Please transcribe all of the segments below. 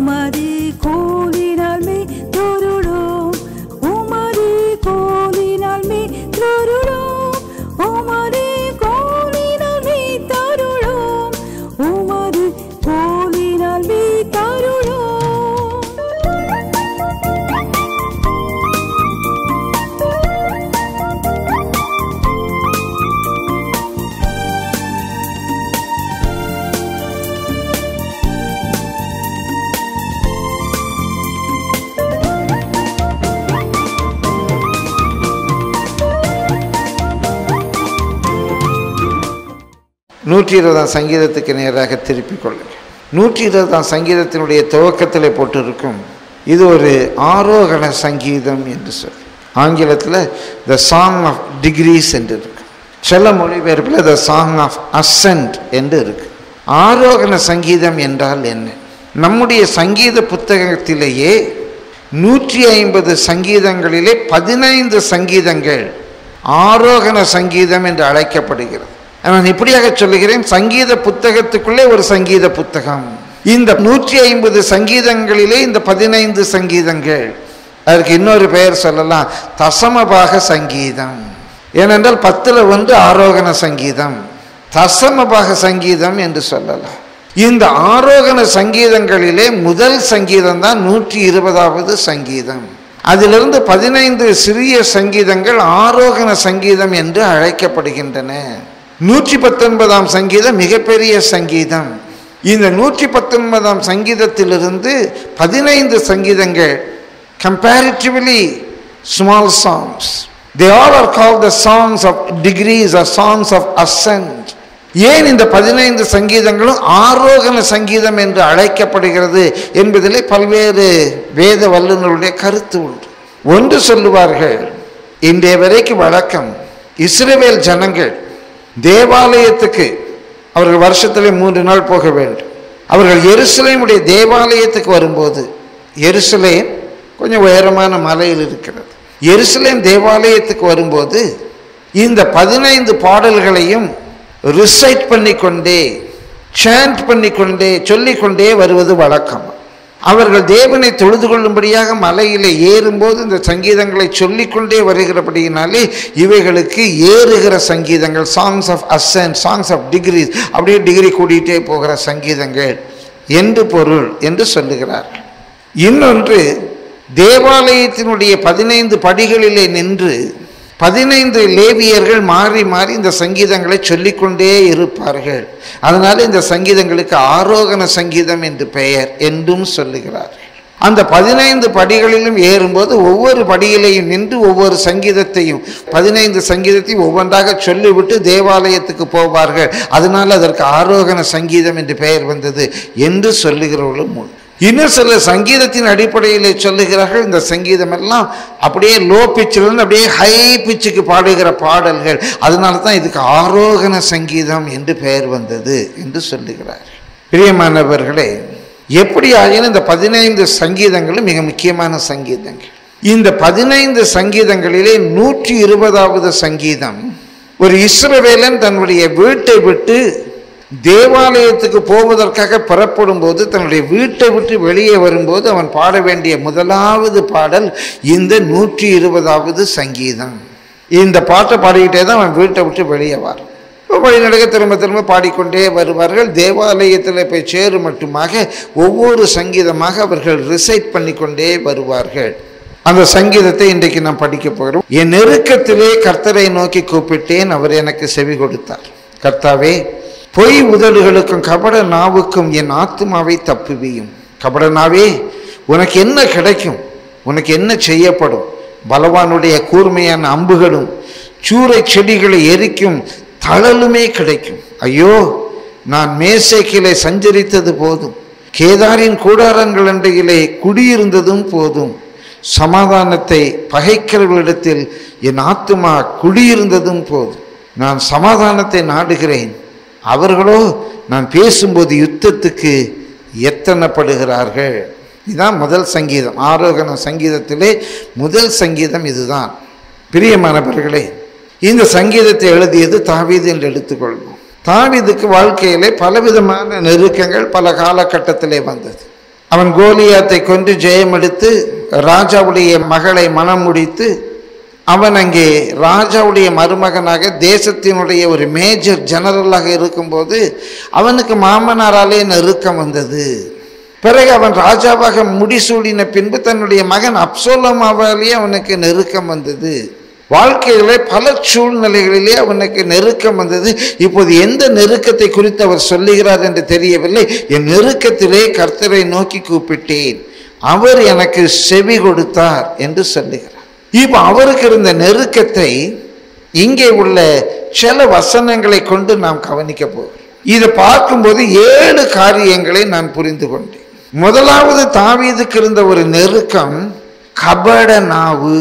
உமது கோலினால் மே தொருளோம் உமது கோலினால் மே தொருளோம் உமது கோலினால் மே தருளோம் உமது கோலினால் மே தருளோம். நூற்றி 20ஆம் சங்கீதத்துக்கு நேராக திருப்பிக் கொள்ளுங்கள். 120ஆம் சங்கீதத்தினுடைய துவக்கத்தில் போட்டிருக்கும் இது ஒரு ஆரோகண சங்கீதம் என்று சொல்லி ஆங்கிலத்தில் த சாங் ஆஃப் டிகிரீஸ் என்று இருக்கு. சில மொழிபெயர்ப்பில் த சாங் ஆஃப் அசென்ட் என்று இருக்கு. ஆரோகண சங்கீதம் என்றால் என்ன? நம்முடைய சங்கீத புத்தகத்திலேயே 150 சங்கீதங்களிலே 15 சங்கீதங்கள் ஆரோகண சங்கீதம் என்று அழைக்கப்படுகிறது. நான் இப்படியாக சொல்லுகிறேன், சங்கீத புத்தகத்துக்குள்ளே ஒரு சங்கீத புத்தகம். இந்த 150 சங்கீதங்களிலே இந்த 15 சங்கீதங்கள், அதற்கு இன்னொரு பெயர் சொல்லலாம் தசமபாக சங்கீதம். ஏனென்றால் 10ல் 1 ஆரோகண சங்கீதம், தசமபாக சங்கீதம் என்று சொல்லலாம். இந்த ஆரோகண சங்கீதங்களிலே முதல் சங்கீதம் தான் 120வது சங்கீதம். அதிலிருந்து 15 சிறிய சங்கீதங்கள் ஆரோகண சங்கீதம் என்று அழைக்கப்படுகின்றன. 119ஆம் சங்கீதம் மிகப்பெரிய சங்கீதம். இந்த 119ஆம் சங்கீதத்திலிருந்து 15 சங்கீதங்கள் comparatively small songs. They all are called the songs of degrees or songs of ascent. ஏன் இந்த 15 சங்கீதங்களும் ஆரோகண சங்கீதம் என்று அழைக்கப்படுகிறது என்பதிலே பல்வேறு வேத வல்லுநருடைய கருத்து உண்டு. ஒன்று சொல்லுவார்கள், இன்றைய வரைக்கும் வழக்கம், இஸ்ரவேல் ஜனங்கள் தேவாலயத்துக்கு அவர்கள் வருஷத்திலே 3 நாள் போக வேண்டும். அவர்கள் எருசலேமுடைய தேவாலயத்துக்கு வரும்போது, எருசலேம் கொஞ்சம் உயரமான மலையில் இருக்கிறது. எருசலேம் தேவாலயத்துக்கு வரும்போது இந்த 15 பாடல்களையும் ரிசைட் பண்ணிக்கொண்டே, சாண்ட் பண்ணிக்கொண்டே, சொல்லிக்கொண்டே வருவது வழக்கம். அவர்கள் தேவனை தொழுது கொள்ளும்படியாக மலையிலே ஏறும்போது இந்த சங்கீதங்களை சொல்லிக்கொண்டே வருகிறபடியினாலே இவைகளுக்கு ஏறுகிற சங்கீதங்கள், songs of ascent, songs of degrees, அப்படியே டிகிரி கூட்டிகிட்டே போகிற சங்கீதங்கள் என்று பொருள் என்று சொல்லுகிறார்கள். இன்னொன்று, தேவாலயத்தினுடைய 15 படிகளிலே நின்று 15 லேவியர்கள் மாறி மாறி இந்த சங்கீதங்களை சொல்லிக்கொண்டே இருப்பார்கள். அதனால இந்த சங்கீதங்களுக்கு ஆரோகண சங்கீதம் என்று பெயர் என்றும் சொல்லுகிறார்கள். அந்த 15 படிகளிலும் ஏறும்போது ஒவ்வொரு படியிலையும் நின்று ஒவ்வொரு சங்கீதத்தையும் 15 சங்கீதத்தையும் ஒவ்வொன்றாக சொல்லிவிட்டு தேவாலயத்துக்கு போவார்கள். அதனால் அதற்கு ஆரோகண சங்கீதம் என்று பெயர் வந்தது என்று சொல்லுகிறவர்களும் உண்டு. இன்னும் சில சங்கீதத்தின் அடிப்படையில் சொல்லுகிறார்கள், இந்த சங்கீதம் எல்லாம் அப்படியே லோ பிச்சிலிருந்து அப்படியே ஹை பிச்சுக்கு பாடுகிற பாடல்கள், அதனால தான் இதுக்கு ஆரோகண சங்கீதம் என்று பெயர் வந்தது என்று சொல்லுகிறார்கள். பிரியமானவர்களே, எப்படி ஆகியும் இந்த 15 சங்கீதங்களும் மிக முக்கியமான சங்கீதங்கள். இந்த 15 சங்கீதங்களிலே 120வது சங்கீதம், ஒரு இஸ்ரவேலன் தன்னுடைய வீட்டை விட்டு தேவாலயத்துக்கு போவதற்காக புறப்படும் போது, தன்னுடைய வீட்டை விட்டு வெளியே வரும்போது அவன் பாட வேண்டிய முதலாவது பாடல் இந்த 120வது சங்கீதம். இந்த பாட்டை பாடிக்கிட்டே தான் அவன் வீட்டை விட்டு வெளியே வரும். வழிநடக்க திரும்ப திரும்ப பாடிக்கொண்டே வருவார்கள். தேவாலயத்தில் போய் சேரு மட்டுமாக ஒவ்வொரு சங்கீதமாக அவர்கள் ரிசைட் பண்ணிக்கொண்டே வருவார்கள். அந்த சங்கீதத்தை இன்றைக்கு நாம் படிக்க போகிறோம். என் நெருக்கத்திலே கர்த்தரை நோக்கி கூப்பிட்டேன், அவர் எனக்கு செவி கொடுத்தார். கர்த்தாவே, பொய் உதடுகளுக்கும் கபட நாவுக்கும் என் ஆத்துமாவை தப்புவியும். கபட நாவே, உனக்கு என்ன கிடைக்கும்? உனக்கு என்ன செய்யப்படும்? பலவானுடைய கூர்மையான அம்புகளும் சூறை செடிகளை எரிக்கும் தழலுமே கிடைக்கும். ஐயோ, நான் மேசேக்கிலே சஞ்சரித்தது போதும், கேதாரின் கூடாரங்கள் அண்டையிலே குடியிருந்ததும் போதும். சமாதானத்தை பகைக்கிறவர்களிடத்தில் என் ஆத்துமா குடியிருந்ததும் போதும். நான் சமாதானத்தை நாடுகிறேன், அவர்களோ நான் பேசும்போது யுத்தத்துக்கு எத்தனப்படுகிறார்கள். இதுதான் முதல் சங்கீதம். ஆரோகண சங்கீதத்திலே முதல் சங்கீதம் இதுதான். பிரியமானவர்களே, இந்த சங்கீதத்தை எழுதியது தாவீது என்று எடுத்துக்கொள்வோம். தாவீதுக்கு வாழ்க்கையிலே பலவிதமான நெருக்கங்கள் பல காலகட்டத்திலே வந்தது. அவன் கோலியாத்தை கொன்று ஜெயம் எடுத்து ராஜாவுடைய மகளை மனம் முடித்து அவன் அங்கே ராஜாவுடைய மருமகனாக தேசத்தினுடைய ஒரு மேஜர் ஜெனரலாக இருக்கும்போது அவனுக்கு மாமனாராலே நெருக்கம் வந்தது. பிறகு அவன் ராஜாவாக முடிசூடின பின்பு தன்னுடைய மகன் அப்சலோமாவாலே அவனுக்கு நெருக்கம் வந்தது. வாழ்க்கையிலே பல சூழ்நிலைகளிலே அவனுக்கு நெருக்கம் வந்தது. இப்போது எந்த நெருக்கத்தை குறித்து அவர் சொல்லுகிறார் என்று தெரியவில்லை. என் நெருக்கத்திலே கர்த்தரை நோக்கி கூப்பிட்டேன், அவர் எனக்கு செவி கொடுத்தார் என்று சொல்லுகிறார். இப்போ அவருக்கு இருந்த நெருக்கத்தை இங்கே உள்ள சில வசனங்களை கொண்டு நாம் கவனிக்க போகிறோம். இதை பார்க்கும்போது 7 காரியங்களை நான் புரிந்து கொண்டேன். முதலாவது, தாவீதுக்கு இருந்த ஒரு நெருக்கம் கபட நாவு.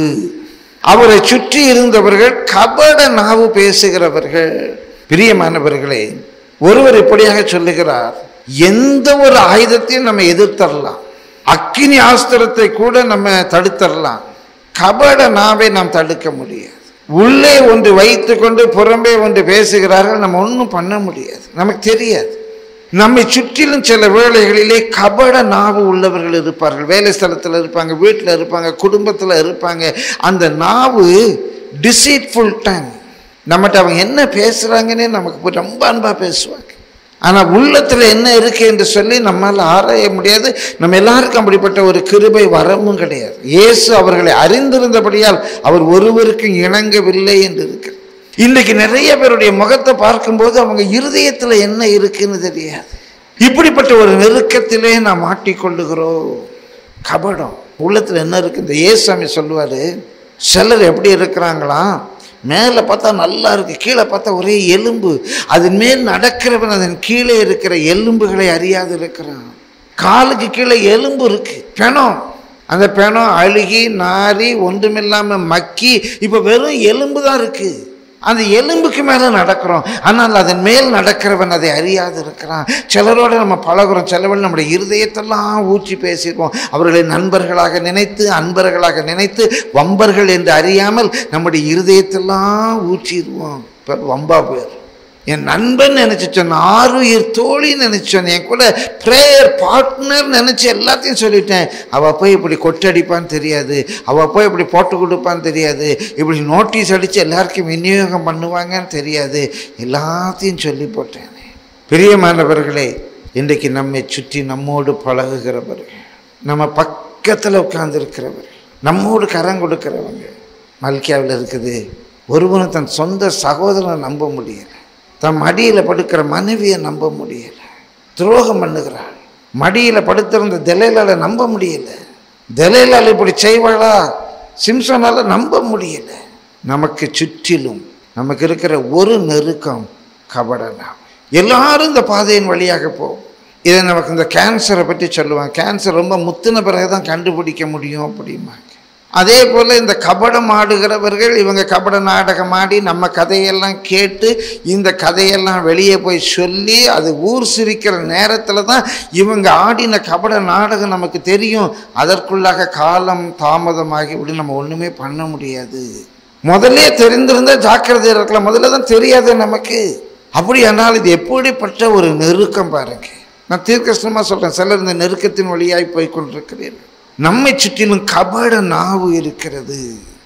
அவரை சுற்றி இருந்தவர்கள் கபட நாவு பேசுகிறவர்கள். பிரியமானவர்களே, ஒருவர் இப்படியாக சொல்லுகிறார், எந்த ஒரு ஆயுதத்தையும் நம்ம எதிர்த்தரலாம், அக்கினி ஆஸ்திரத்தை கூட நம்ம தடுத்தரலாம், கபட நாவை நாம் தடுக்க முடியாது. உள்ளே ஒன்று வைத்து கொண்டு புறம்பே ஒன்று பேசுகிறார்கள், நம்ம ஒன்றும் பண்ண முடியாது, நமக்கு தெரியாது. நம்மை சுற்றிலும் சில வேளைகளிலே கபட நாவு உள்ளவர்கள் இருப்பார்கள். வேலை ஸ்தலத்தில் இருப்பாங்க, வீட்டில் இருப்பாங்க, குடும்பத்தில் இருப்பாங்க. அந்த நாவு டிசீட்ஃபுல் டங். நம்மகிட்ட அவங்க என்ன பேசுகிறாங்கன்னே நமக்கு ரொம்ப அன்பாக பேசுவாங்க. ஆனால் உள்ளத்தில் என்ன இருக்கு என்று சொல்லி நம்மால் ஆராய முடியாது. நம்ம எல்லாருக்கும் அப்படிப்பட்ட ஒரு கிருபை வரமும் கிடையாது. இயேசு அவர்களை அறிந்திருந்தபடியால் அவர் ஒருவருக்கும் இணங்கவில்லை என்று இருக்கிறார். இன்றைக்கு நிறைய பேருடைய முகத்தை பார்க்கும்போது அவங்க இருதயத்தில் என்ன இருக்குன்னு தெரியாது. இப்படிப்பட்ட ஒரு நெருக்கத்திலே நாம் மாட்டிக்கொள்ளுகிறோம். கபடம் உள்ளத்தில் என்ன இருக்கு? இந்த இயேசுசாமி சொல்லுவார், சிலர் எப்படி இருக்கிறாங்களாம், மேலே பார்த்தா நல்லா இருக்கு, கீழே பார்த்தா ஒரே எலும்பு. அதன் மேல் நடக்கிறவன் அதன் கீழே இருக்கிற எலும்புகளை அறியாது இருக்கிறான். காலுக்கு கீழே எலும்பு இருக்கு, பெணம். அந்த பெணம் அழுகி நாரி ஒன்றுமில்லாமல் மக்கி இப்போ வெறும் எலும்பு தான் இருக்கு. அந்த எலும்புக்கு மேலே நடக்கிறோம், ஆனால் அதன் மேல் நடக்கிறவன் அதை அறியாது இருக்கிறான். சிலரோடு நம்ம பழகிறோம், சிலவர்கள் நம்முடைய இருதயத்தெல்லாம் ஊற்றி பேசிடுவோம். அவர்களை நண்பர்களாக நினைத்து, அன்பர்களாக நினைத்து, வம்பர்கள் என்று அறியாமல் நம்முடைய இருதயத்தெல்லாம் ஊற்றிடுவோம். இப்போ வம்பா பேர் என் நண்பன் நினச்சி சொன்னேன், ஆறுயிர் தோழி நினச்சி சொன்னேன், என் கூட ப்ரேயர் பார்ட்னர் நினச்சி எல்லாத்தையும் சொல்லிட்டேன். அவள் போய் இப்படி கொட்டடிப்பான்னு தெரியாது, அவள் போய் இப்படி போட்டு கொடுப்பான்னு தெரியாது, இப்படி நோட்டீஸ் அடித்து எல்லாருக்கும் விநியோகம் பண்ணுவாங்கன்னு தெரியாது, எல்லாத்தையும் சொல்லி போட்டேன். பிரியமானவர்களே, இன்றைக்கு நம்மை சுற்றி நம்மோடு பழகுகிறவர்கள், நம்ம பக்கத்தில் உட்கார்ந்துருக்கிறவர்கள், நம்மோடு கரம் கொடுக்கிறவங்க. மல்கியாவில் இருக்குது, ஒருவனும் தன் சொந்த சகோதரனை நம்ப முடியலை, தன் மடியில் படுக்கிற மனைவியை நம்ப முடியலை, துரோகம் பண்ணுகிறாள். மடியில் படுத்திருந்த தெலேலால நம்ப முடியலை, தெலேலால் இப்படி செய்வாளா, சிம்சோனால நம்ப முடியலை. நமக்கு சுற்றிலும் நமக்கு இருக்கிற ஒரு நெருக்கம் கபடனா. எல்லாரும் இந்த பாதையின் வழியாக போகும். இதை நமக்கு இந்த கேன்சரை பற்றி சொல்லுவாங்க, கேன்சர் ரொம்ப முத்தின பிறகு தான் கண்டுபிடிக்க முடியும் அப்படிம்பாங்க. அதே போல் இந்த கபடம் ஆடுகிறவர்கள், இவங்க கபட நாடகம் ஆடி நம்ம கதையெல்லாம் கேட்டு இந்த கதையெல்லாம் வெளியே போய் சொல்லி அது ஊர் சிரிக்கிற நேரத்தில் தான் இவங்க ஆடின கபட நாடகம் நமக்கு தெரியும். அதற்குள்ளாக காலம் தாமதமாகி இப்படி நம்ம ஒன்றுமே பண்ண முடியாது. முதல்ல தெரிந்திருந்தால் ஜாக்கிரதை இருக்கலாம், முதல்ல தான் தெரியாது நமக்கு. அப்படியானால் இது எப்படிப்பட்ட ஒரு நெருக்கம் பாருங்க. நான் தீர்க்கமாக சொல்கிறேன், சிலர் இந்த நெருக்கத்தின் வழியாய் போய் கொண்டிருக்கிறீர்கள். நம்மை சுற்றிலும் கபட நாவு இருக்கிறது.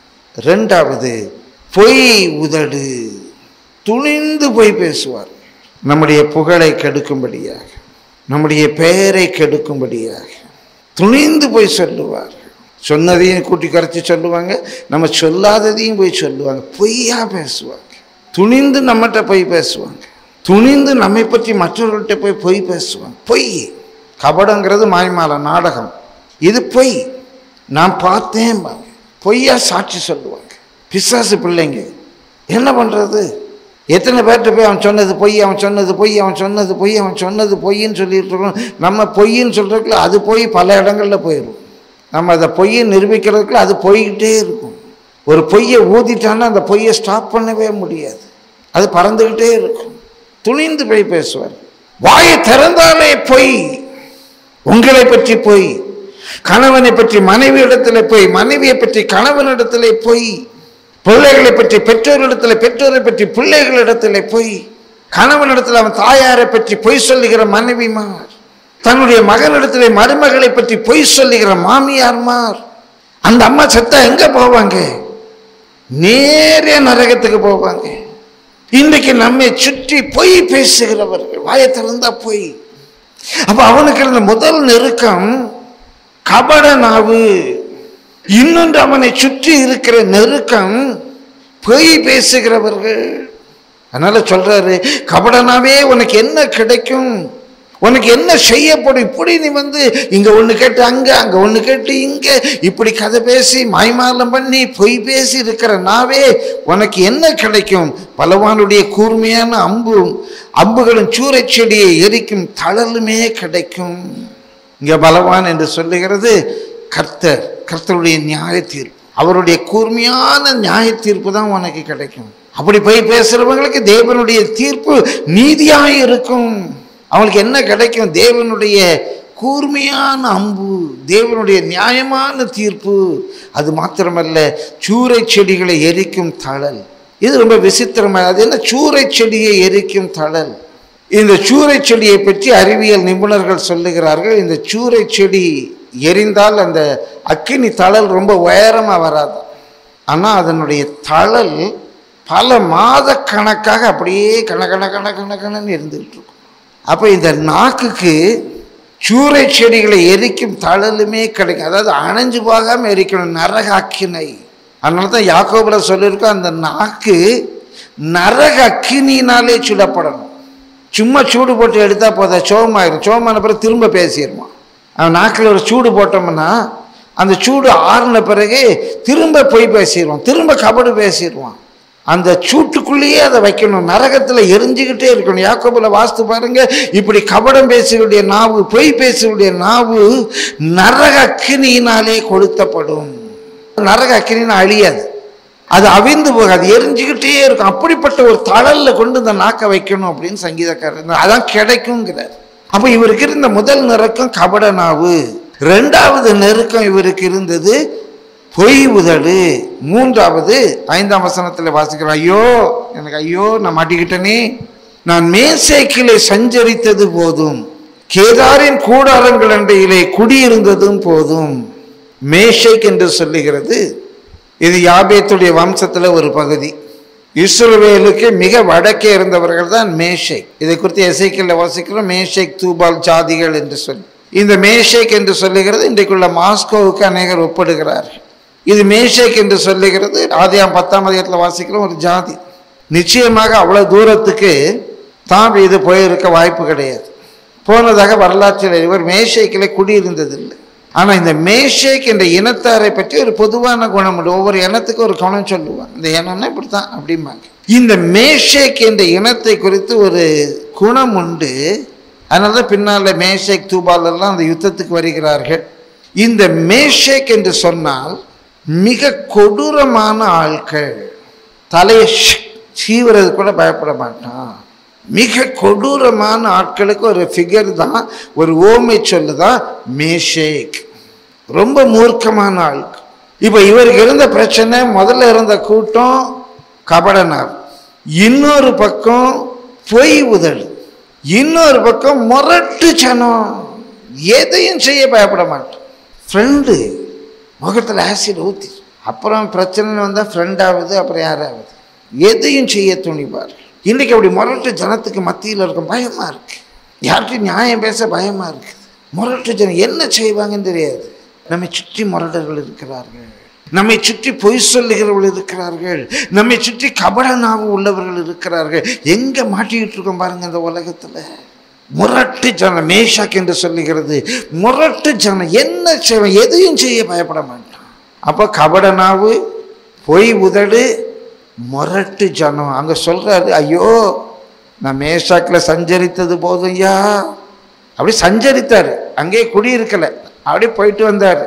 2வது, பொய் உதடு. துணிந்து போய் பேசுவார், நம்முடைய புகழை கெடுக்கும்படியாக, நம்முடைய பெயரை கெடுக்கும்படியாக துணிந்து போய் சொல்லுவார். சொன்னதையும் கூட்டி கரைச்சி சொல்லுவாங்க, நம்ம சொல்லாததையும் போய் சொல்லுவாங்க. பொய்யா பேசுவாங்க, துணிந்து நம்மகிட்ட போய் பேசுவாங்க, துணிந்து நம்மை பற்றி மற்றவர்கள்ட்ட போய் பொய் பேசுவாங்க. பொய், கபடங்கிறது மாய்மால நாடகம், இது பொய். நான் பார்த்தேன், பொய்யா சாட்சி சொல்லுவாங்க. பிசாசு பிள்ளைங்க என்ன பண்ணுறது? எத்தனை பேர்கிட்ட போய் அவன் சொன்னது பொய், அவன் சொன்னது பொய், அவன் சொன்னது பொய், அவன் சொன்னது பொய்ன்னு சொல்லிட்டு இருக்கோம். நம்ம பொய்ன்னு சொல்கிறதுக்குள்ள அது போய் பல இடங்களில் போயிடும். நம்ம அதை பொய்யை நிரூபிக்கிறதுக்குள்ள அது போய்கிட்டே இருக்கும். ஒரு பொய்யை ஊதிட்டான்னா அந்த பொய்யை ஸ்டாப் பண்ணவே முடியாது, அது பறந்துக்கிட்டே இருக்கும். துணிந்து போய் பேசுவார். வாயை திறந்தாலே பொய், உங்களை பற்றி பொய், கணவனை பற்றி மனைவி இடத்துல பொய், மனைவியை பற்றி கணவனிடத்திலே பொய், பிள்ளைகளை பற்றி பெற்றோரிடத்தில், பெற்றோரை பற்றி பிள்ளைகளிடத்தில் பொய், கணவனிடத்தில் அவன் தாயாரை பற்றி பொய் சொல்லுகிற மனைவிமார். தன்னுடைய மகனிடத்திலே மருமகளை பற்றி பொய் சொல்லுகிற மாமியார்மார். அந்த அம்மா செத்தா எங்க போவாங்க? நேரே நரகத்துக்கு போவாங்க. இன்றைக்கு நம்மை சுற்றி பொய் பேசுகிறவர்கள், வாயத்திலிருந்தா பொய். அப்ப அவனுக்கு இருந்த முதல் நெருக்கம் கபட நாவு. இன்னொன்று அவனை சுற்றி இருக்கிற நெருக்கம் பொய் பேசுகிறவர்கள். அதனால சொல்றாரு, கபடனாவே உனக்கு என்ன கிடைக்கும், உனக்கு என்ன செய்யப்படும்? இப்படி நீ இங்க ஒண்ணு கேட்டு அங்க ஒண்ணு கேட்டு இங்க இப்படி கதை பேசி மாய்மாலம் பண்ணி பொய் பேசி இருக்கிற நாவே உனக்கு என்ன கிடைக்கும்? பலவானுடைய கூர்மையான அம்புகளும் சூறை செடியை எரிக்கும் தழலுமே கிடைக்கும். இங்க பலவான் என்று சொல்லுகிறது கர்த்தருடைய நியாய தீர்ப்பு. அவருடைய கூர்மையான நியாய தீர்ப்பு தான் உனக்கு கிடைக்கும். அப்படி போய் பேசுறவங்களுக்கு தேவனுடைய தீர்ப்பு நீதியாய் இருக்கும். அவங்களுக்கு என்ன கிடைக்கும்? தேவனுடைய கூர்மையான அம்பு, தேவனுடைய நியாயமான தீர்ப்பு. அது மாத்திரமல்ல, சூறை செடிகளை எரிக்கும் தழல். இது ரொம்ப விசித்திரமான. அது என்ன? சூறை செடியை எரிக்கும் தழல். இந்த சூறை செடியை பற்றி அறிவியல் நிபுணர்கள் சொல்லுகிறார்கள், இந்த சூறை செடி எரிந்தால் அந்த அக்கினி தழல் ரொம்ப உயரமா வராது. ஆனா அதனுடைய தழல் பல மாத கணக்காக அப்படியே கணக்கணன்னு இருந்துகிட்டு இருக்கும். அப்ப இந்த நாக்குக்கு சூறை செடிகளை எரிக்கும் தழலுமே கிடைக்கும். அதாவது அணைஞ்சு போகாம எரிக்கணும், நரக அக்கினை. அதனால தான் யாக்கோபுல சொல்லியிருக்கோம், அந்த நாக்கு நரக அக்கினினாலே சுடப்படணும். சும்மா சூடு போட்டு எடுத்தா போதா, சோமாயிரும். சோமான பிறகு திரும்ப பேசிடுவான். அவன் நாக்கில் ஒரு சூடு போட்டோம்னா அந்த சூடு ஆறுன பிறகு திரும்ப பொய் பேசிடுவான், திரும்ப கபடு பேசிடுவான். அந்த சூட்டுக்குள்ளேயே அதை வைக்கணும், நரகத்தில் எரிஞ்சுக்கிட்டே இருக்கணும். யாக்கோபுல வாஸ்து பாருங்க, இப்படி கபடம் பேசுடைய நாவு, பொய் பேசுடைய நாவு நரக அக்கினியினாலே கொளுத்தப்படும். நரக அக்கினின்னு அழியாது, அது அவிந்து போகாது, எரிஞ்சுக்கிட்டே இருக்கும். அப்படிப்பட்ட ஒரு தழல்ல கொண்டு இந்த நாக்கை வைக்கணும் அப்படின்னு சங்கீதக்காரர் அதான் கிடைக்குங்கிறார். அப்ப இவருக்கு இருந்த முதல் நெருக்கம் கபட நாவு. இரண்டாவது நெருக்கம் இவருக்கு இருந்தது பொய் உதடு. மூன்றாவது 5ஆம் வசனத்தில் வாசிக்கிறோம், ஐயோ நான் மாட்டிக்கிட்டனே, நான் மேசேக்கிலே சஞ்சரித்தது போதும், கேதாரின் கூடாரங்கள் அண்டையிலே குடியிருந்ததும் போதும். மேஷேக் என்று சொல்லுகிறது, இது யாபேத்துடைய வம்சத்துல ஒரு பகுதி. இஸ்ரவேலுக்கு மிக வடக்கே இருந்தவர்கள் தான் மேஷேக். இதை குறித்து எசேக்கியேல்ல வாசிக்கிறோம், மேஷேக் தூபால் ஜாதிகள் என்று சொல்லி. இந்த மேஷேக் என்று சொல்லுகிறது இன்றைக்குள்ள மாஸ்கோவுக்கு அநேகர் ஒப்பிடுகிறார்கள். இது மேஷேக் என்று சொல்லுகிறது ஆதியாகமம் 10ஆம் அதிகாரத்தில் வாசிக்கிறோம் ஒரு ஜாதி. நிச்சயமாக அவ்வளவு தூரத்துக்கு தான் இது போயிருக்க வாய்ப்பு கிடையாது. போனதாக வரலாற்றில் இவர் மேஷேக்கில் குடியிருந்ததில்லை. ஆனால் இந்த மேஷேக் என்ற இனத்தாரை பற்றி ஒரு பொதுவான குணம் உண்டு. ஒவ்வொரு இனத்துக்கும் ஒரு குணம் சொல்லுவாங்க, இந்த இனம்னா இப்படித்தான் அப்படிம்பாங்க. இந்த மேஷேக் என்ற இனத்தை குறித்து ஒரு குணம் உண்டு. அதனால தான் பின்னால் மேஷேக் தூபால் எல்லாம் அந்த யுத்தத்துக்கு வருகிறார்கள். இந்த மேஷேக் என்று சொன்னால் மிக கொடூரமான ஆட்கள், தலையை சீவுறது கூட பயப்பட மாட்டான். மிக கொடூரமான ஆட்களுக்கு ஒரு ஃபிகர் தான், ஒரு ஓமை சொல்லுதான் மேஷேக். ரொம்ப மூர்க்கமான ஆள். இப்போ இவருக்கு இருந்த பிரச்சனை, முதல்ல இருந்த கூட்டம் கபடனார், இன்னொரு பக்கம் பொய் உதடு, இன்னொரு பக்கம் முரட்டு சனம், எதையும் செய்ய பயப்பட மாட்டோம். ஃப்ரெண்டு முகத்தில் ஆசிட் ஊற்றி, அப்புறம் பிரச்சனை வந்தால் ஃப்ரெண்டாவது, அப்புறம் யாராவது, எதையும் செய்ய துணிப்பார். இன்றைக்கு அப்படி முரட்டு ஜனத்துக்கு மத்தியில் இருக்க பயமா இருக்கு. யார்கிட்டையும் நியாயம் பேச பயமா இருக்குது. முரட்டு ஜனம் என்ன செய்வாங்கன்னு தெரியாது. நம்மை சுற்றி முரடர்கள் இருக்கிறார்கள், நம்மை சுற்றி பொய் சொல்லுகிறவர்கள் இருக்கிறார்கள், நம்மை சுற்றி கபட நாவு உள்ளவர்கள் இருக்கிறார்கள். எங்க மாட்டிக்கிட்டு இருக்கோம் பாருங்க இந்த உலகத்துல. முரட்டு ஜனம், மேஷாக் என்று சொல்லுகிறது முரட்டு ஜனம். என்ன செய்வான்? எதையும் செய்ய பயப்பட மாட்டான். அப்ப கபட நாவு, பொய் உதடு, முரட்டு ஜனம். அங்க சொல்றாரு, ஐயோ நான் மேஷாக்கில் சஞ்சரித்தது போதும் ஐயா. அப்படி சஞ்சரித்தாரு, அங்கே குடியிருக்கல, அப்படியே போயிட்டு வந்தார்.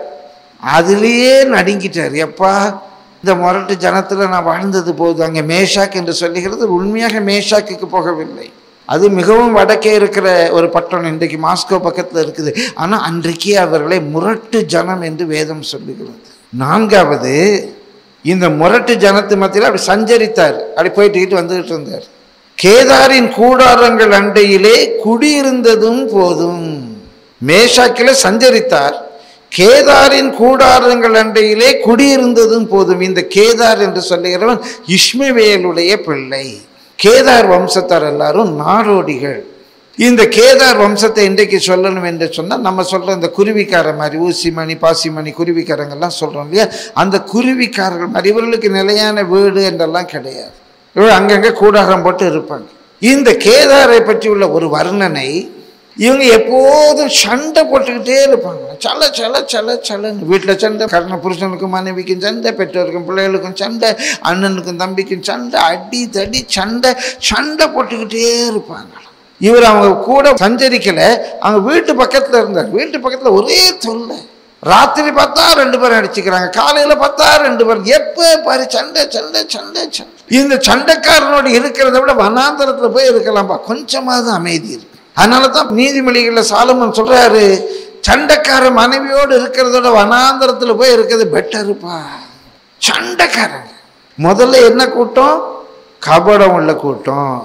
அதுலேயே நடுங்கிட்டார். எப்பா இந்த முரட்டு ஜனத்தில் நான் வாழ்ந்தது போதும். அங்கே மேஷாக் என்று சொல்லுகிறது உண்மையாக மேஷாக்குக்கு போகவில்லை. அது மிகவும் வடக்கே இருக்கிற ஒரு பட்டணம், இன்றைக்கு மாஸ்கோ பக்கத்தில் இருக்குது. ஆனால் அன்றைக்கே அவர்களை முரட்டு ஜனம் என்று வேதம் சொல்லுகிறது. நான்காவது, இந்த முரட்டு ஜனத்து மத்தியில் அப்படி சஞ்சரித்தார், அப்படி போயிட்டு வந்துகிட்டு இருந்தார். கேதாரின் கூடாரங்கள் அண்டையிலே குடியிருந்ததும் போதும். மேஷாக்கில் சஞ்சரித்தார், கேதாரின் கூடாரங்கள் அண்டையிலே குடியிருந்ததும் போதும். இந்த கேதார் என்று சொல்லுகிறவன் இஸ்மவேலுடைய பிள்ளை. கேதார் வம்சத்தார் எல்லாரும் நாடோடிகள். இந்த கேதார் வம்சத்தை இன்றைக்கு சொல்லணும் என்று சொன்னால் நம்ம சொல்கிற இந்த குருவிக்கார மாதிரி ஊசிமணி பாசிமணி குருவிக்காரங்கள்லாம் சொல்கிறோம் இல்லையா, அந்த குருவிக்காரர்கள் மாதிரி இவர்களுக்கு நிலையான வீடு என்றெல்லாம் கிடையாது. இவங்க அங்கங்கே கூடாரம் போட்டு இருப்பாங்க. இந்த கேதாரை பற்றி உள்ள ஒரு வர்ணனை, இவங்க எப்போதும் சண்டை போட்டுக்கிட்டே இருப்பாங்க. சல சல சல சலன்னு வீட்டில் சண்டை, கரண புருஷனுக்கும் மனைவிக்கும் சண்டை, பெற்றோருக்கும் பிள்ளைகளுக்கும் சண்டை, அண்ணனுக்கும் தம்பிக்கும் சண்டை, அடி தடி சண்டை, சண்டை போட்டுக்கிட்டே இருப்பாங்க. இவர் அவங்க கூட சஞ்சரிக்கலை, அவங்க வீட்டு பக்கத்தில் இருந்தார். வீட்டு பக்கத்தில் ஒரே தொல்லை. ராத்திரி பார்த்தா 2 பேரும் அடிச்சுக்கிறாங்க, காலையில் பார்த்தா 2 பேரும், எப்போ பாரு சண்டை சண்டை சண்டை சண்டை. இந்த சண்டைக்காரனோடு இருக்கிறத விட வனாந்தரத்தில் போய் இருக்கலாம்ப்பா, கொஞ்சமாவது அமைதி இருக்கு. அதனால தான் நீதிமொழிகளில் சாலமன் சொல்றாரு, சண்டைக்கார மனைவியோடு இருக்கிறதோட வனாந்தரத்தில் போய் இருக்கிறது பெட்டருப்பா. சண்டைக்காரங்க முதல்ல என்ன கூட்டம்? கபடம் உள்ள கூட்டம்.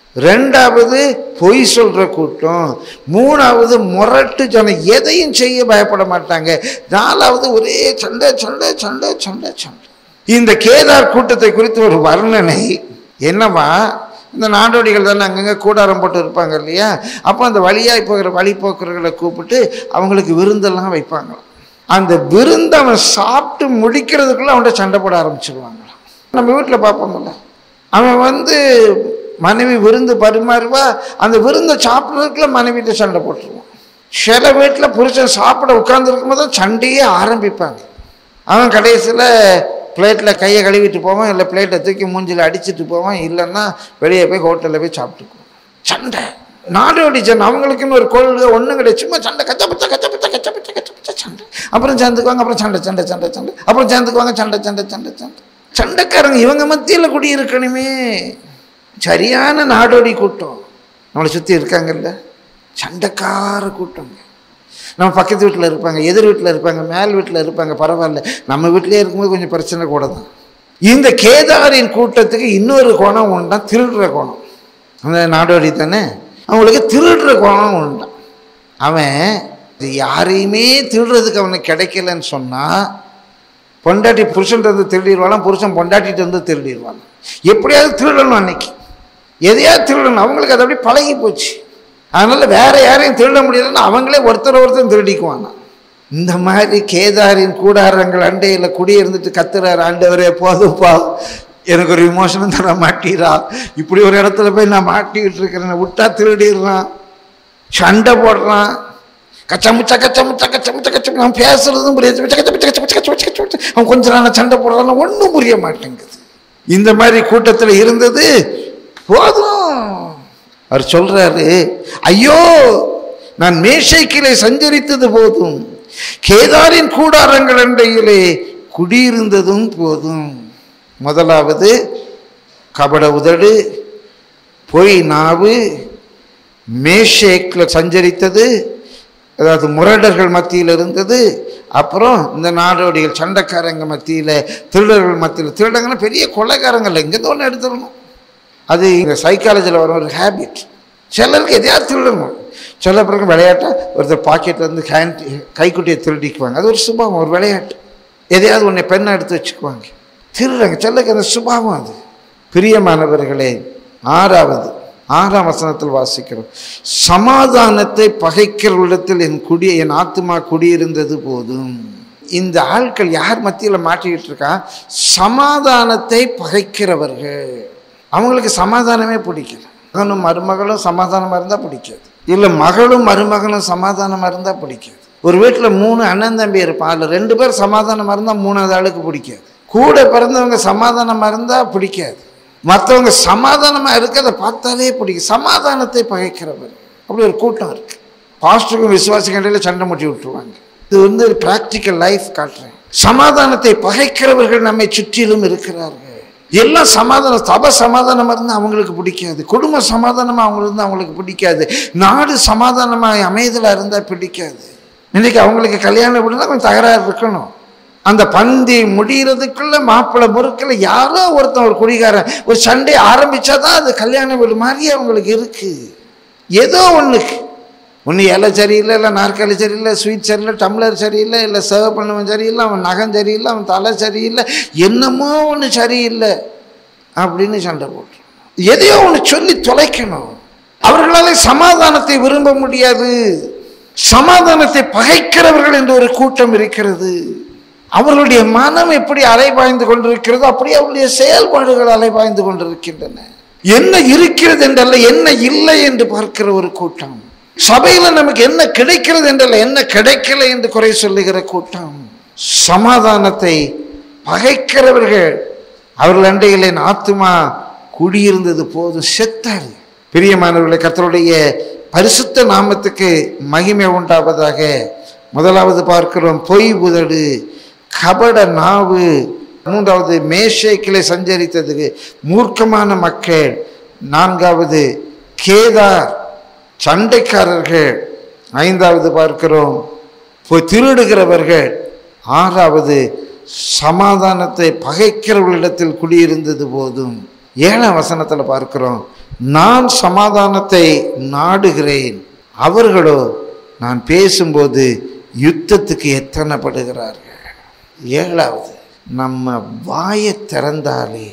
2வது பொய் சொல்ற கூட்டம். 3வது முரட்டு ஜனம், எதையும் செய்ய பயப்பட மாட்டாங்க. 4வது ஒரே சண்டை சண்டை சண்டை சண்டை சண்டை. இந்த கேதார் கூட்டத்தை குறித்து ஒரு வர்ணனை என்னவா, இந்த நாடோடிகள் தானே அங்கங்கே கூடாரம் போட்டு இருப்பாங்க இல்லையா, அப்போ அந்த வழியாய் போகிற வழிபோக்கர்களை கூப்பிட்டு அவங்களுக்கு விருந்தெல்லாம் வைப்பாங்களாம். அந்த விருந்து அவன் சாப்பிட்டு முடிக்கிறதுக்குள்ள அவன்கிட்ட சண்டை போட ஆரம்பிச்சிருவாங்களாம். நம்ம வீட்டில் பார்ப்போம்ல, அவன் மனைவி விருந்து பரிமாறுவா, அந்த விருந்தை சாப்பிட்றதுக்குள்ள மனைவிட்ட சண்டை போட்டுருவான். சில வீட்டில் புருஷன் சாப்பிட உட்கார்ந்துருக்கும் போது சண்டையே ஆரம்பிப்பாங்க. அவன் கடைசியில் பிளேட்டில் கையை கழுவிட்டு போவான், இல்லை பிளேட்டை தூக்கி மூஞ்சில் அடிச்சுட்டு போவான், இல்லைன்னா வெளியே போய் ஹோட்டலில் போய் சாப்பிட்டுக்குவான். சண்டை நாடோடி ஜனம், அவங்களுக்குன்னு ஒரு கொள்கை ஒன்றும் கிடையாது. சும்மா சண்டை, கச்ச பச்ச கச்ச பச்ச கச்ச பச்ச கச்ச பச்ச சண்டை. அப்புறம் சேர்ந்துக்குவாங்க, அப்புறம் சண்டை சண்டை சண்டை சண்டை, அப்புறம் சேர்ந்துக்குவாங்க, சண்டை சண்டை சண்டை சண்டை. சண்டைக்காரங்க இவங்க மத்தியில் குடியிருக்கணுமே. சரியான நாடோடி கூட்டம் நம்மளை சுற்றி இருக்காங்கல்ல, சண்டைக்கார கூட்டங்க. நம்ம பக்கத்து வீட்டில் இருப்பாங்க, எதிர் வீட்டில் இருப்பாங்க, மேல் வீட்டில் இருப்பாங்க, பரவாயில்ல. நம்ம வீட்டிலே இருக்கும்போது கொஞ்சம் பிரச்சனை கூட தான். இந்த கேதாரின் கூட்டத்துக்கு இன்னொரு கோணம் உண்டான், திருடுற கோணம். அந்த நாடோடி தானே, அவங்களுக்கு திருடுற கோணம் உண்டான். அவன் யாரையுமே திருடுறதுக்கு அவனுக்கு கிடைக்கலன்னு சொன்னால், பொண்டாட்டி புருஷன்ட்டு வந்து திருடிடுவானா, புருஷன் பொண்டாட்டிட்டு வந்து திருடிடுவானா. எப்படியாவது திருடணும், அன்னைக்கு எதையாவது திருடணும். அவங்களுக்கு அது அப்படி பழகி போச்சு. அதனால் வேற யாரையும் திருட முடியலன்னா அவங்களே ஒருத்தர் திருடிக்குவானா. இந்த மாதிரி கேதாரின் கூடாரங்கள் அண்டையில் குடியிருந்துட்டு கத்துறாரு, ஆண்டவரே போதுப்பா, எனக்கு ஒரு விமோசனம் தர மாட்டீரா, இப்படி ஒரு இடத்துல போய் நான் மாட்டிக்கிட்டு இருக்கிறேன், விட்டா திருடிடுறான், சண்டை போடுறான், கச்சமுச்சா கச்சமுச்சா கச்சமுச்சா கச்சம். அவன் பேசுறதும் புரியாது, அவன் கொஞ்ச நாள் சண்டை போடுறான், ஒன்றும் புரிய மாட்டேங்குது. இந்த மாதிரி கூட்டத்தில் இருந்தது போதும். அவர் சொல்றாரு, ஐயோ நான் மேஷைக்கிலே சஞ்சரித்தது போதும், கேதாரின் கூடாரங்கள் அண்டையிலே குடியிருந்ததும் போதும். முதலாவது கபட உதடு, பொய் நாவு, மேஷேக்கில் சஞ்சரித்தது, அதாவது முரடர்கள் மத்தியில் இருந்தது. அப்புறம் இந்த நாடோடிகள் சண்டைக்காரங்க மத்தியில், திருடர்கள் மத்தியில். திருடங்கன்னா பெரிய கொள்ளைக்காரங்கள் இங்கேருந்து ஒன்று எடுத்துடணும். அது இந்த சைக்காலஜியில் வர ஒரு ஹேபிட். சிலருக்கு எதையாவது திருடணும். சில பிறகு விளையாட்டை ஒருத்தர் பாக்கெட்லேருந்து கைக்குட்டியை திருடிக்குவாங்க, அது ஒரு சுபாவம், ஒரு விளையாட்டு. எதையாவது ஒன்றை பெண்ணை எடுத்து வச்சுக்குவாங்க, திருடுறாங்க. சிலருக்கு அந்த சுபாவம் அது. பிரியமானவர்களே, 6ஆம் வசனத்தில் வாசிக்கிறோம், சமாதானத்தை பகைக்கிறவரிடத்தில் என் ஆத்துமா குடியிருந்தது போதும். இந்த ஆட்கள் யார் மத்தியில் மாட்டிக்கிட்டு இருக்கான்? சமாதானத்தை பகைக்கிறவர்கள். அவங்களுக்கு சமாதானமே பிடிக்கல. மகனும் மருமகளும் சமாதானமாக இருந்தால் பிடிக்காது, இல்லை மகளும் மருமகனும் சமாதானமாக இருந்தால் பிடிக்காது. ஒரு வீட்டில் 3 அண்ணன் தம்பி இருப்பான், அதில் 2 பேர் சமாதானமாக இருந்தால் 3வது ஆளுக்கு பிடிக்காது. கூட பிறந்தவங்க சமாதானமாக இருந்தால் பிடிக்காது, மற்றவங்க சமாதானமாக இருக்கிறத பார்த்தாலே பிடிக்கும். சமாதானத்தை பகைக்கிறவர் அப்படி ஒரு கூட்டம் இருக்குது. பாஸ்டருக்கும் விசுவாசிக்கும் இடையில சண்டை முட்டி விட்டுருவாங்க. இது ஒரு ப்ராக்டிக்கல் லைஃப் காட்டுறேன். சமாதானத்தை பகைக்கிறவர்கள் நம்மை சுற்றிலும் இருக்கிறார்கள். எல்லாம் சமாதானம், சபை சமாதானமாக இருந்தால் அவங்களுக்கு பிடிக்காது, குடும்ப சமாதானமாக அவங்களுக்கு இருந்தால் அவங்களுக்கு பிடிக்காது, நாடு சமாதானமாக அமைதலாக இருந்தால் பிடிக்காது. இன்னைக்கு அவங்களுக்கு கல்யாணம் அப்படின்னா கொஞ்சம் தகராறு இருக்கணும். அந்த பந்தி முடிகிறதுக்குள்ள மாப்பிள்ளை முறுக்கில் யாரோ ஒருத்தன், ஒரு குடிகாரன் ஒரு சண்டை ஆரம்பித்தாதான் அது கல்யாண வீடு மாதிரியே அவங்களுக்கு இருக்குது. ஏதோ ஒன்றுக்கு ஒன்று இலை சரியில்லை, இல்லை நாற்காலி சரியில்லை, ஸ்வீட் சரியில்லை, டம்ளர் சரியில்லை, இல்லை சர்வ் பண்ணவன் சரியில்லை, அவன் நகம் சரியில்லை, அவன் தலை சரியில்லை, என்னமோ ஒன்று சரியில்லை அப்படின்னு சண்டை போட்டு எதையோ ஒன்று சொல்லி தொலைக்கணும். அவர்களால் சமாதானத்தை விரும்ப முடியாது. சமாதானத்தை பகைக்கிறவர்கள் என்ற ஒரு கூட்டம் இருக்கிறது. அவர்களுடைய மனம் எப்படி அலைபாய்ந்து கொண்டிருக்கிறதோ அப்படி அவருடைய செயல்பாடுகள் அலைபாய்ந்து கொண்டிருக்கின்றன. என்ன இருக்கிறது என்றல்ல, என்ன இல்லை என்று பார்க்கிற ஒரு கூட்டம். சபையில நமக்கு என்ன கிடைக்கிறது என்றல்ல, என்ன கிடைக்கல என்று குறை சொல்லுகிற கூட்டம். சமாதானத்தை பகைக்கிறவர்கள். அவர்கள் அண்டையில் என் ஆத்துமா குடியிருந்தது போதும், செத்தாரு. பிரியமானவர்களே, கர்த்தருடைய பரிசுத்த நாமத்துக்கு மகிமை உண்டாவதாக. முதலாவது பார்க்கிறோம் பொய் உதடு, கபட நாவு. மூன்றாவது மேஷைக்கிளை சஞ்சரித்ததுக்கு மூர்க்கமான மக்கள். நான்காவது கேதார், சண்டைக்காரர்கள். ஐந்தாவது பார்க்கிறோம் திருடுகிறவர்கள். ஆறாவது சமாதானத்தை பகைக்கிறவர்களிடத்தில் குடியிருந்தது போதும். 7ஆம் வசனத்தில் பார்க்கிறோம் நான் சமாதானத்தை நாடுகிறேன், அவர்களோ நான் பேசும்போது யுத்தத்துக்கு எத்தனைப்படுகிறார்கள். 7வது நம்ம வாயை திறந்தாலே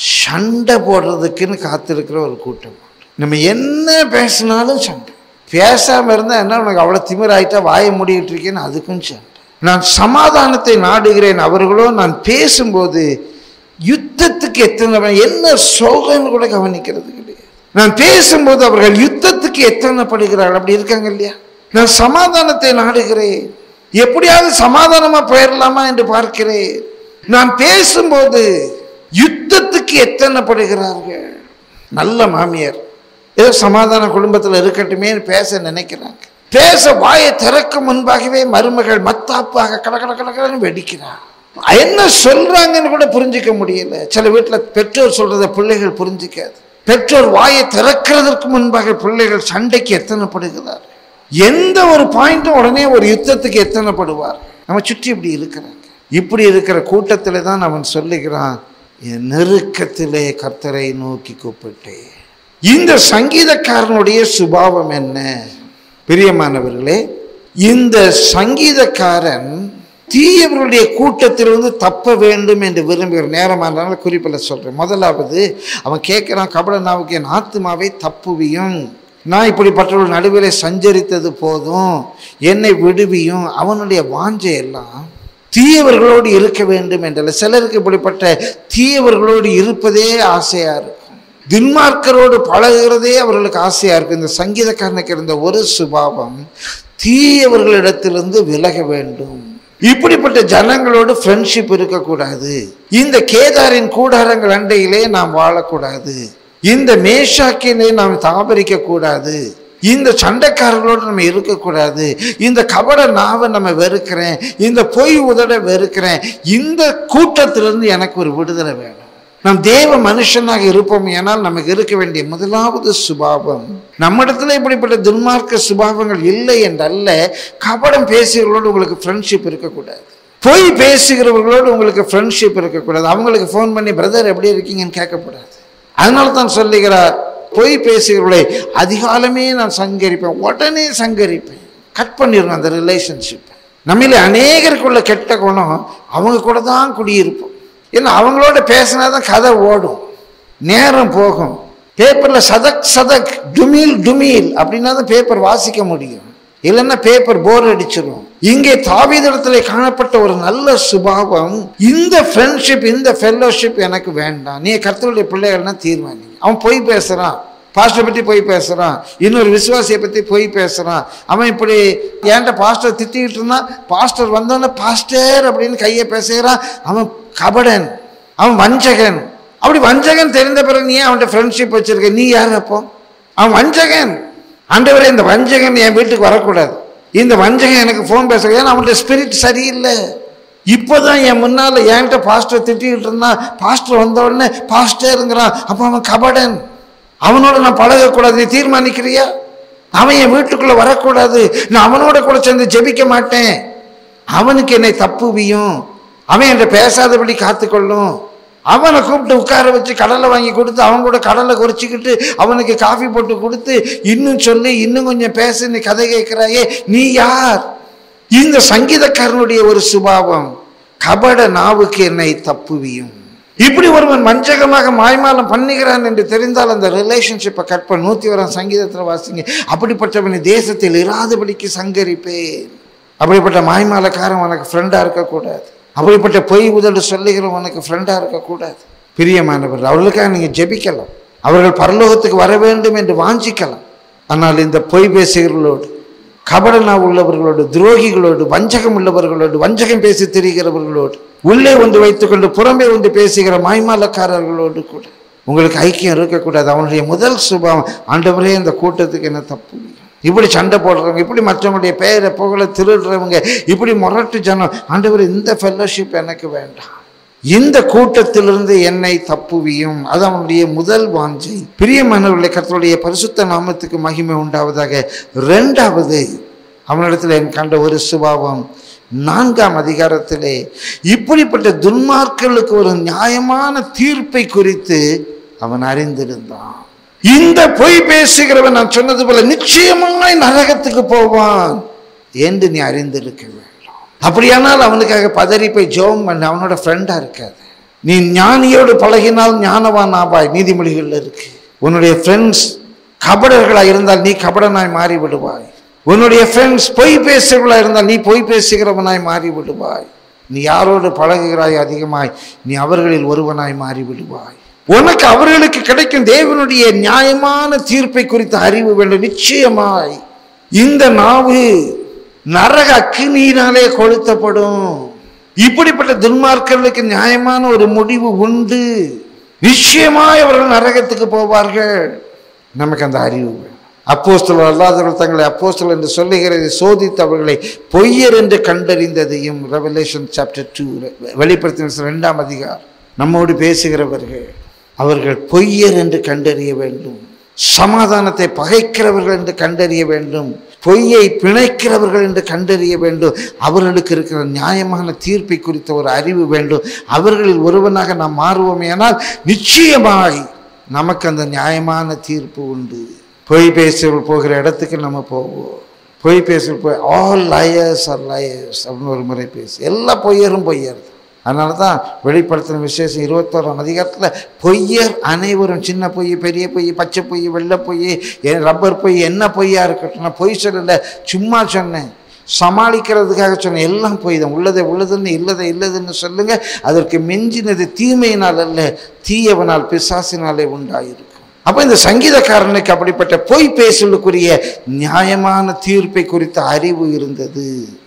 சண்டை போடுறதுக்குன்னு காத்திருக்கிற ஒரு கூட்டம். நம்ம என்ன பேசினாலும் சண்டை. பேசாமல் இருந்தால் என்ன, உனக்கு அவ்வளோ திமிராயிட்டா வாயை மூடிக்கிட்டு இருக்கேன்னு அதுக்கும் சண்டை. நான் சமாதானத்தை நாடுகிறேன், அவர்களோ நான் பேசும்போது யுத்தத்துக்கு எத்தனை, என்ன சோகன்னு கூட கவனிக்கிறது கிடையாது. நான் பேசும்போது அவர்கள் யுத்தத்துக்கு எத்தனைப்படுகிறார்கள். அப்படி இருக்காங்க இல்லையா? நான் சமாதானத்தை நாடுகிறேன், எப்படியாவது சமாதானமா போயிடலாமா என்று பார்க்கிறேன். நான் பேசும்போது யுத்தத்துக்கு எத்தனைப்படுகிறார்கள். நல்ல மாமியார் ஏதோ சமாதான குடும்பத்தில் இருக்கட்டுமே பேச நினைக்கிறாங்க. பேச வாயை திறக்கும் முன்பாகவே மருமகள் மத்தாப்பாக கடன்னு வெடிக்கிறார். என்ன சொல்றாங்கன்னு கூட புரிஞ்சிக்க முடியல. சில வீட்டில் பெற்றோர் சொல்றத பிள்ளைகள் புரிஞ்சிக்காது. பெற்றோர் வாயை திறக்கிறதுக்கு முன்பாக பிள்ளைகள் சண்டைக்கு எத்தனைப்படுகிறார். எந்த ஒரு பாயிண்ட்டும் உடனே ஒரு யுத்தத்துக்கு எத்தனைப்படுவார். நம்ம சுற்றி இப்படி இருக்கிறாங்க. இப்படி இருக்கிற கூட்டத்தில் தான் அவன் சொல்லுகிறான், என் நெருக்கத்திலே கர்த்தரை நோக்கி கூப்பிட்டேன். இந்த சங்கீதக்காரனுடைய சுபாவம் என்ன? பிரியமானவர்களே, இந்த சங்கீதக்காரன் தீயவர்களுடைய கூட்டத்திலிருந்து தப்ப வேண்டும் என்று விரும்புகிற நேரமானால குறிப்பில் சொல்றேன். முதலாவது அவன் கேட்கிறான், கபட நாவுக்கு என் ஆத்துமாவை தப்புவியும், நான் இப்படிப்பட்டவர்கள் நடுவிலே சஞ்சரித்தது போதும், என்னை விடுவியும். அவனுடைய வாஞ்சை எல்லாம் தீயவர்களோடு இருக்க வேண்டும் என்றல்ல. சிலருக்கு இப்படிப்பட்ட தீயவர்களோடு இருப்பதே ஆசையா இருக்கும். துன்மார்க்கரோடு பழகுகிறதே அவர்களுக்கு ஆசையா இருக்கும். இந்த சங்கீதக்காரனுக்கு இருந்த ஒரு சுபாவம், தீயவர்களிடத்திலிருந்து விலக வேண்டும். இப்படிப்பட்ட ஜனங்களோடு ஃப்ரெண்ட்ஷிப் இருக்கக்கூடாது. இந்த கேதாரின் கூடாரங்கள் அண்டையிலே நாம் வாழக்கூடாது. இந்த மேஷாக்கினை நாம் தாபரிக்க கூடாது. இந்த சண்டைக்காரர்களோடு நம்ம இருக்கக்கூடாது. இந்த கபட நாவை நம்ம வெறுக்கிறேன், இந்த பொய் உதட வெறுக்கிறேன். இந்த கூட்டத்திலிருந்து எனக்கு ஒரு விடுதலை வேணும். நாம் தேவ மனுஷனாக இருப்போம். ஏனால் நமக்கு இருக்க வேண்டிய முதலாவது சுபாவம், நம்மிடத்துல இப்படிப்பட்ட துன்மார்க்க சுபாவங்கள் இல்லை என்றல்ல. கபடம் பேசுகிறவர்களோடு உங்களுக்கு ஃப்ரெண்ட்ஷிப் இருக்கக்கூடாது. பொய் பேசுகிறவர்களோடு உங்களுக்கு ஃப்ரெண்ட்ஷிப் இருக்கக்கூடாது. அவங்களுக்கு ஃபோன் பண்ணி பிரதர் எப்படி இருக்கீங்கன்னு கேட்கக்கூடாது. அதனால தான் சொல்லுகிறார், பொய் பேசுகிறவர்களை அதிகாலமே நான் சங்கரிப்பேன், உடனே சங்கரிப்பேன். கட் பண்ணிடணும் அந்த ரிலேஷன்ஷிப். நம்மளே அநேகருக்குள்ள கெட்ட குணம் அவங்க கூட தான் குடியிருப்போம். ஏன்னா அவங்களோட பேசினா தான் கதை ஓடும், நேரம் போகும். பேப்பரில் சதக் சதக் டுமீல் டுமீல் அப்படின்னா தான் பேப்பர் வாசிக்க முடியும், இல்லைன்னா பேப்பர் போர் அடிச்சிடும். இங்கே தாவீதிடத்தில் காணப்பட்ட ஒரு நல்ல சுபாவம், இந்த ஃப்ரெண்ட்ஷிப், இந்த ஃபெல்லோஷிப் எனக்கு வேண்டாம். நீ கர்த்தருடைய பிள்ளைகள்னா தீர்மானிங்க. அவன் பொய் பேசுகிறான், பாஸ்டரை பற்றி பொய் பேசுகிறான், இன்னொரு விசுவாசியை பற்றி பொய் பேசுகிறான். அவன் இப்படி ஏன்ட்ட பாஸ்டர் திட்டிக்கிட்டு இருந்தான், பாஸ்டர் வந்தோன்னே பாஸ்டர் அப்படின்னு கையை பேசுகிறான். அவன் கபடன், அவன் வஞ்சகன். அப்படி வஞ்சகன் தெரிந்த பிறகு நீ அவன்கிட்ட ஃப்ரெண்ட்ஷிப் வச்சிருக்க, நீ யார் அப்போ? அவன் வஞ்சகன். ஆண்டவரே, இந்த வஞ்சகன் என் வீட்டுக்கு வரக்கூடாது, இந்த வஞ்சகன் எனக்கு ஃபோன் பேசுறது, ஏன்னா அவனுடைய ஸ்பிரிட் சரியில்லை. இப்போதான் என் முன்னால் என்கிட்ட பாஸ்டர் திட்டிக்கிட்டு இருந்தான், பாஸ்டர் வந்த உடனே பாஸ்டருங்கிறான். அப்போ அவன் கபடன், அவனோட நான் பழகக்கூடாது. நீ தீர்மானிக்கிறியா? அவன் என் வீட்டுக்குள்ள வரக்கூடாது, நான் அவனோட கூட சேர்ந்து ஜெபிக்க மாட்டேன். அவனுக்கு என்னை தப்புவியும், அவன் என்கிட்ட பேசாதபடி காத்துக்கொள்ளும். அவனை கூப்பிட்டு உட்கார வச்சு கடலை வாங்கி கொடுத்து அவன் கூட கடலை குறைச்சிக்கிட்டு அவனுக்கு காஃபி போட்டு கொடுத்து இன்னும் சொல்லி இன்னும் கொஞ்சம் பேச நீ கதை கேட்கிறாயே, நீ யார்? இந்த சங்கீதக்காரனுடைய ஒரு சுபாவம், கபட நாவுக்கு என்னை தப்புவியும். இப்படி ஒருவன் வஞ்சகமாக மாய்மாலம் பண்ணுகிறான் என்று தெரிந்தால் அந்த ரிலேஷன்ஷிப்பை கட் பண்ண. 101 சங்கீதத்தில் வாசிங்க, அப்படிப்பட்டவனை தேசத்தில் இராதபடிக்கு சங்கரிப்பேன். அப்படிப்பட்ட மாய்மாலக்காரன் உனக்கு ஃப்ரெண்டாக இருக்கக்கூடாது. அப்படிப்பட்ட பொய் உதடு சொல்லுகிறவனுக்கு ஃப்ரெண்டாக இருக்கக்கூடாது. பிரியமானவர்கள், அவர்களுக்காக நீங்கள் ஜெபிக்கலாம், அவர்கள் பரலோகத்துக்கு வர வேண்டும் என்று வாஞ்சிக்கலாம். ஆனால் இந்த பொய் பேசுகிறவர்களோடு, கபடனா உள்ளவர்களோடு, துரோகிகளோடு, வஞ்சகம் உள்ளவர்களோடு, வஞ்சகம் பேசி திரிகிறவர்களோடு, உள்ளே ஒன்று வைத்துக்கொண்டு புறம்பே ஒன்று பேசுகிற மாய்மாலக்காரர்களோடு கூட உங்களுக்கு ஐக்கியம் இருக்கக்கூடாது. அவனுடைய முதல் சுபாவம், ஆண்டவரே இந்த கூட்டத்துக்கு என்ன தப்பு, இப்படி சண்டை போடுறவங்க, இப்படி மற்றவங்களுடைய பெயரை புகழ திருடுறவங்க, இப்படி முரட்டு ஜனம், ஆண்டவர் இந்த ஃபெல்லோஷிப் எனக்கு வேண்டாம், இந்த கூட்டத்திலிருந்து என்னை தப்புவியும். அது அவனுடைய முதல் வாஞ்சை. பிரியமானவர்களை, கர்த்தருடைய பரிசுத்த நாமத்துக்கு மகிமை உண்டாவதாக. 2வது அவனிடத்தில் என் கண்ட ஒரு சுபாவம், 4ஆம் அதிகாரத்திலே இப்படிப்பட்ட துன்மார்க்கர்களுக்கு ஒரு நியாயமான தீர்ப்பை குறித்து அவன் அறிந்திருந்தான். இந்த பொய் பேசுகிறவன் நான் சொன்னது போல நிச்சயமாய் நரகத்துக்கு போவான் என்று நீ அறிந்திருக்க வேண்டும். அப்படியானால் அவனுக்காக பதறி போய் ஜெபம் பண்ண, அவனோட ஃப்ரெண்டா இருக்காது. நீ ஞானியோடு பழகினால் ஞானவான் ஆவாய், நீதிமொழிகள் இருக்கு. உன்னுடைய ஃப்ரெண்ட்ஸ் கபடர்களாக இருந்தால் நீ கபடனாய் மாறி விடுவாய். உன்னுடைய ஃப்ரெண்ட்ஸ் பொய் பேசுகிறவர்களாக இருந்தால் நீ பொய் பேசுகிறவனாய் மாறி விடுவாய். நீ யாரோடு பழகுகிறாய் அதிகமாய், நீ அவர்களில் ஒருவனாய் மாறி விடுவாய். உனக்கு அவர்களுக்கு கிடைக்கும் தேவனுடைய நியாயமான தீர்ப்பை குறித்த அறிவு வேண்டும். நிச்சயமாய் இந்த நாவு நரக அக்கினியினாலே கொளுத்தப்படும். இப்படிப்பட்ட துன்மார்க்கர்களுக்கு நியாயமான ஒரு முடிவு உண்டு. நிச்சயமாய் அவர்கள் நரகத்துக்கு போவார்கள். நமக்கு அந்த அறிவு வேண்டும். அப்போஸ்தலர் அல்லாதவர்கள் தங்களை அப்போஸ்தலர் என்று சொல்லுகிறதை சோதித்து அவர்களை பொய்யர் என்று கண்டறிந்ததையும் ரெவலேஷன் சாப்டர் 2 வெளிப்படுத்தின 2ஆம் அதிகாரம் நம்மோடு பேசுகிறவர்கள் அவர்கள் பொய்யர் என்று கண்டறிய வேண்டும். சமாதானத்தை பகைக்கிறவர்கள் என்று கண்டறிய வேண்டும். பொய்யை பிணைக்கிறவர்கள் என்று கண்டறிய வேண்டும். அவர்களுக்கு இருக்கிற நியாயமான தீர்ப்பை குறித்த ஒரு அறிவு வேண்டும். அவர்களில் ஒருவனாக நாம் மாறுவோமேனால் நிச்சயமாய் நமக்கு அந்த நியாயமான தீர்ப்பு உண்டு. பொய் பேசுகிறவர்கள் போகிற இடத்துக்கு நம்ம போவோம். பொய் பேசுகிற போய் ஆல் லயர்ஸ் ஆர் லயர்ஸ் அப்படின்னு ஒரு முறை பேசு. எல்லா பொய்யரும் பொய்யர். அதனால தான் வெளிப்படுத்தின விசேஷம் 21ஆம் அதிகாரத்தில் பொய்யர் அனைவரும், சின்ன பொய், பெரிய பொய், பச்சை பொய், வெள்ளை பொய், ரப்பர் பொய், என்ன பொய்யா இருக்கட்டும். நான் பொய் சொல்லலை, சும்மா சொன்னேன், சமாளிக்கிறதுக்காக சொன்னேன். எல்லாம் பொய் தான். உள்ளதை உள்ளதுன்னு, இல்லதை இல்லதுன்னு சொல்லுங்க. அதற்கு மிஞ்சினது தீமையினால் அல்ல, தீயவனால் பிசாசினாலே உண்டாயிருக்கும். அப்போ இந்த சங்கீதக்காரனுக்கு அப்படிப்பட்ட பொய் பேசலுக்குரிய நியாயமான தீர்ப்பை குறித்த அறிவு இருந்தது.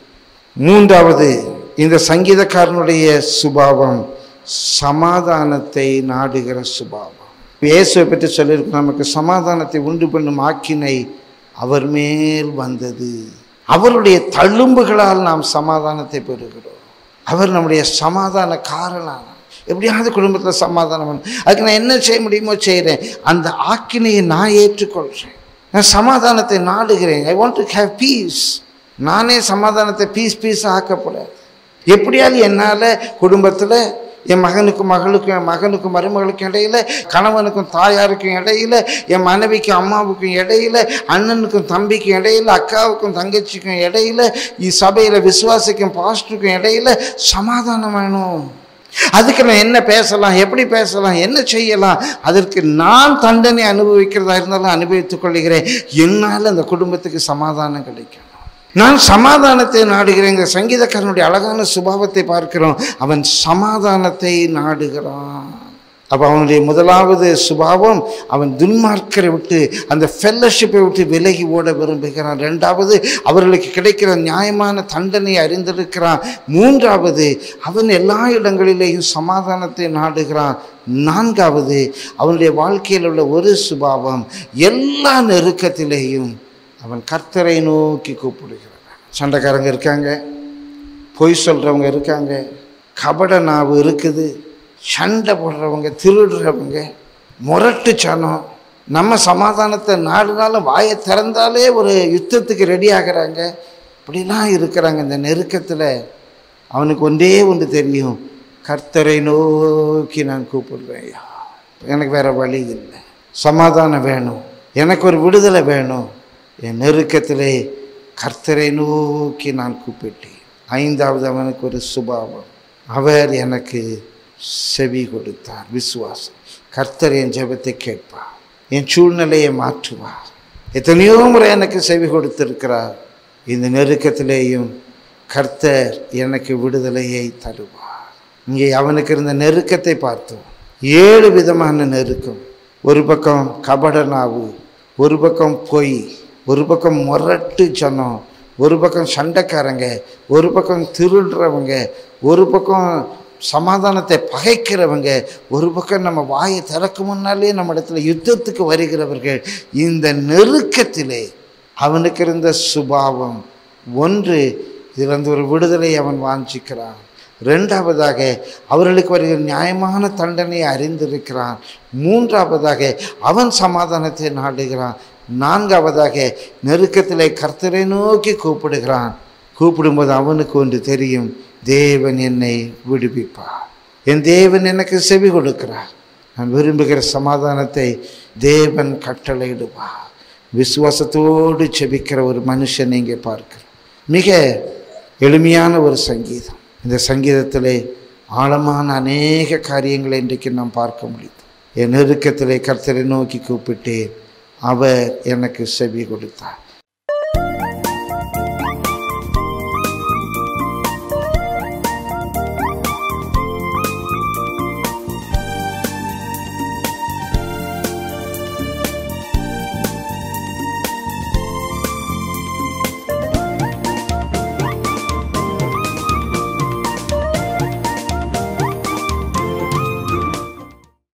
3வது இந்த சங்கீதக்காரனுடைய சுபாவம் சமாதானத்தை நாடுகிற சுபாவம். இயேசுவை பற்றி சொல்லியிருக்க, நமக்கு சமாதானத்தை உண்டு பண்ணும் ஆக்கினை அவர் மேல் வந்தது. அவருடைய தழும்புகளால் நாம் சமாதானத்தை பெறுகிறோம். அவர் நம்முடைய சமாதான காரணம். எப்படியாவது குடும்பத்தில் சமாதானம் பண்ணணும். அதுக்கு நான் என்ன செய்ய முடியுமோ செய்கிறேன். அந்த ஆக்கினையை நான் ஏற்றுக்கொள்கிறேன். நான் சமாதானத்தை நாடுகிறேன். I want to have peace. நானே சமாதானத்தை பீஸாக ஆக்கப்படாது. எப்படியாவது என்னால் குடும்பத்தில் என் மகனுக்கும் மகளுக்கும், என் மகனுக்கும் மருமகளுக்கும் இடையில, கணவனுக்கும் தாயாருக்கும் இடையில, என் மனைவிக்கும் அம்மாவுக்கும் இடையில, அண்ணனுக்கும் தம்பிக்கும் இடையில, அக்காவுக்கும் தங்கச்சிக்கும் இடையில, சபையில் விசுவாசிக்கும் பாஸ்டருக்கும் இடையில சமாதானம் வேணும். அதுக்கு நான் என்ன பேசலாம், எப்படி பேசலாம், என்ன செய்யலாம், அதற்கு நான் தண்டனை அனுபவிக்கிறதா இருந்தாலும் அனுபவித்துக் கொள்கிறேன். என்னால் அந்த குடும்பத்துக்கு சமாதானம் கிடைக்கும். நான் சமாதானத்தை நாடுகிறேன். இந்த சங்கீதக்காரனுடைய அழகான சுபாவத்தை பார்க்கிறோம். அவன் சமாதானத்தை நாடுகிறான். அப்போ அவனுடைய முதலாவது சுபாவம், அவன் துன்மார்க்கரை விட்டு, அந்த ஃபெல்லோஷிப்பை விட்டு விலகி ஓட விரும்புகிறான். 2வது அவர்களுக்கு கிடைக்கிற நியாயமான தண்டனை அறிந்திருக்கிறான். 3வது அவன் எல்லா இடங்களிலேயும் சமாதானத்தை நாடுகிறான். 4வது அவனுடைய வாழ்க்கையில் உள்ள ஒரு சுபாவம், எல்லா நெருக்கத்திலேயும் அவன் கர்த்தரை நோக்கி கூப்பிடுகிறான். சண்டைக்காரங்க இருக்காங்க, பொய் சொல்கிறவங்க இருக்காங்க, கபட நாவு இருக்குது, சண்டை போடுறவங்க, திருடுறவங்க, முரட்டு சனம். நம்ம சமாதானத்தை நாடுனாலும் வாயை திறந்தாலே ஒரு யுத்தத்துக்கு ரெடி ஆகிறாங்க. இப்படிலாம் இருக்கிறாங்க. இந்த நெருக்கத்தில் அவனுக்கு ஒன்றே ஒன்று தெரியும், கர்த்தரை நோக்கி நான் கூப்பிடுவேன். எனக்கு வேற வழி இல்லை. சமாதானம் வேணும், எனக்கு ஒரு விடுதலை வேணும். என் நெருக்கத்திலே கர்த்தரை நோக்கி நான் கூப்பிட்டேன். ஐந்தாவது அவனுக்கு ஒரு சுபாவம், அவர் எனக்கு செவி கொடுத்தார். விசுவாசம். கர்த்தர் என் ஜெபத்தை கேட்பார், என் சூழ்நிலையை மாற்றுவார். எத்தனையோ முறை எனக்கு செவி கொடுத்திருக்கிறார். இந்த நெருக்கத்திலேயும் கர்த்தர் எனக்கு விடுதலையை தருவார். இங்கே அவனுக்கு இருந்த நெருக்கத்தை பார்த்தோம். 7 விதமான நெருக்கம். ஒரு பக்கம் கபடனாவு, ஒரு பக்கம் பொய், ஒரு பக்கம் முரட்டு ஜனம், ஒரு பக்கம் சண்டைக்காரங்க, ஒரு பக்கம் திருடுறவங்க, ஒரு பக்கம் சமாதானத்தை பகைக்கிறவங்க, ஒரு பக்கம் நம்ம வாயை திறக்க முன்னாலே நம்ம இடத்துல யுத்தத்துக்கு வருகிறவர்கள். இந்த நெருக்கத்திலே அவனுக்கு இருந்த சுபாவம் ஒன்று, இதிலிருந்து ஒரு விடுதலை அவன் வாஞ்சிக்கிறான். 2வதாக அவர்களுக்கு வருகிற நியாயமான தண்டனையை அறிந்திருக்கிறான். 3வதாக அவன் சமாதானத்தை நாடுகிறான். 4வதாக நெருக்கத்திலே கர்த்தரை நோக்கி கூப்பிடுகிறான். கூப்பிடும்போது அவனுக்கு ஒன்று தெரியும், தேவன் என்னை விடுவிப்பார், என் தேவன் எனக்கு செவி கொடுக்கிறார், நான் விரும்புகிற சமாதானத்தை தேவன் கட்டளையிடுவார். விசுவாசத்தோடு செபிக்கிற ஒரு மனுஷன் இங்கே பார்க்கிறோம். மிக எளிமையான ஒரு சங்கீதம். இந்த சங்கீதத்திலே ஆழமான அநேக காரியங்களை இன்றைக்கு நாம் பார்க்க முடியுது. என் நெருக்கத்திலே கர்த்தரை நோக்கி கூப்பிட்டேன், அவர் எனக்கு செவி கொடுத்தார்.